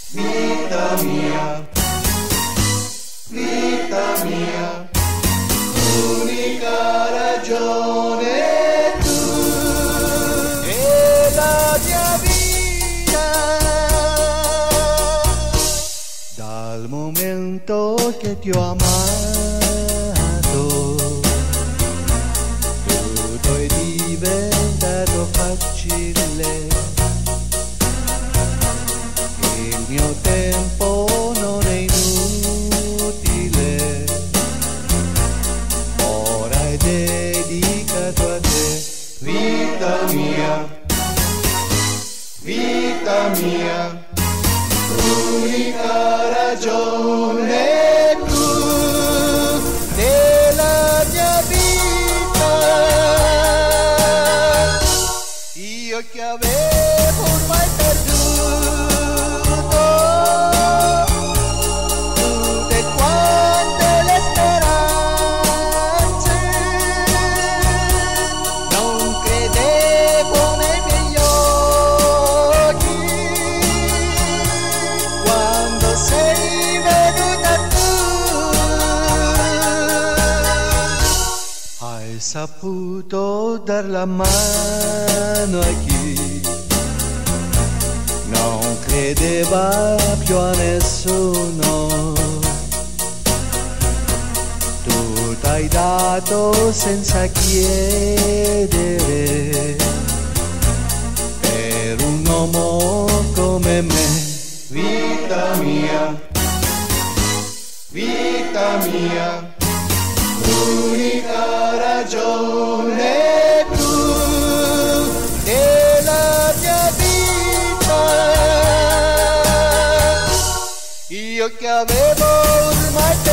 vita mia, l'unica ragione tu e la mia vita. Dal momento che ti ho amato, tutto è diventato facile. Il mio tempo non è inutile, ora è dedicato a te. Vita mia, l'unica ragione tu della mia vita. Io che avevo ormai perduto tutte quante le speranze, non credevo nei miei occhi quando sei venuta tu. Hai saputo dar la mano a chi non credeva più a nessuno. Tu t'hai dato senza chiedere per un uomo come me. Vita mia, l'unica ragione tu della mia vita. Io che avevo ormai